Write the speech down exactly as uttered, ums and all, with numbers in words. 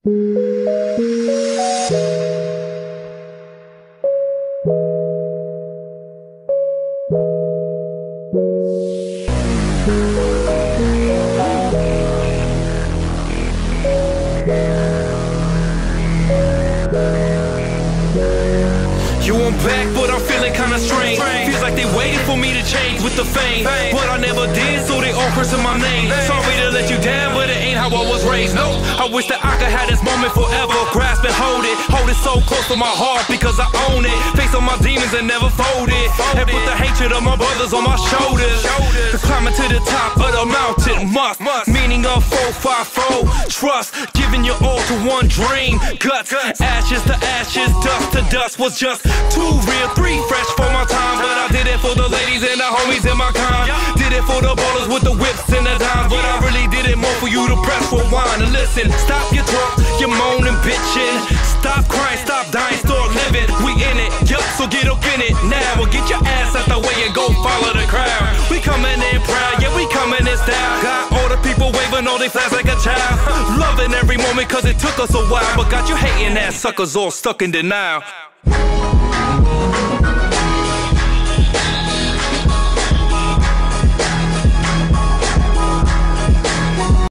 You I'm back, but I'm feeling kinda strange. Feels like they waited for me to change with the fame, but I never did, so they all cursing my name. Sorry to let you down, but it ain't how I was raised. No, I wish that I could have this moment forever. Grasp and hold it, hold it so close to my heart because I own it. Face on my demons and never fold it, and put the hatred of my brothers on my shoulders. The climbing to the top of the mountain must, meaning of four five four. Trust, giving your all to one dream. Guts, ashes to ashes, dust to dust was just two real, three fresh for my time. But I did it for the ladies and the homies in my kind. Did it for the ballers with the whips and the dimes. But I really did it more for you to press rewind and listen. Stop your talk, your moaning, bitching. Stop crying, stop dying, start living. We in it, yup, so get up in it now. Or get your ass out the way and go follow the crowd. We coming in proud, yeah, we coming in style. Got all the people waving all they flags like a child. Loving every moment cause it took us a while. But got you hating ass suckers all stuck in denial.